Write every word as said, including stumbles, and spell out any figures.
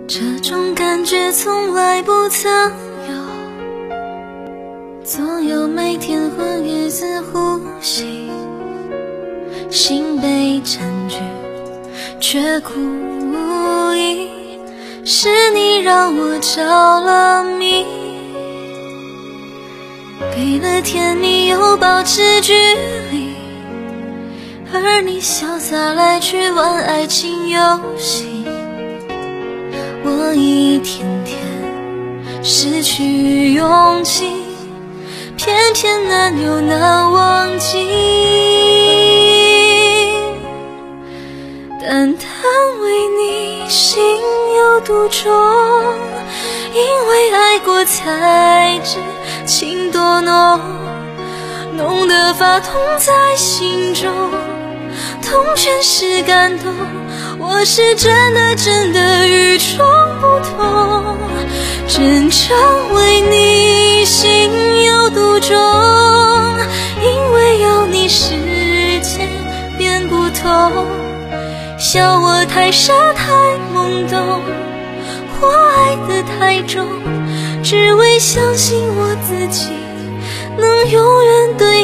这种感觉从来不曾有，总有每天昏夜自呼吸，心被占据却故意，是你让我着了迷，给了甜蜜又保持距离，而你潇洒来去玩爱情游戏，我一天天失去勇气，偏偏难又难忘记。单单为你心有独钟，因为爱过才知情多浓，浓得发痛在心中，痛全是感动，我是真的真的与众不同，真正为你心有独钟，因为有你世界变不同，笑我太傻太懵懂，我爱得太重，只为相信我自己能永远对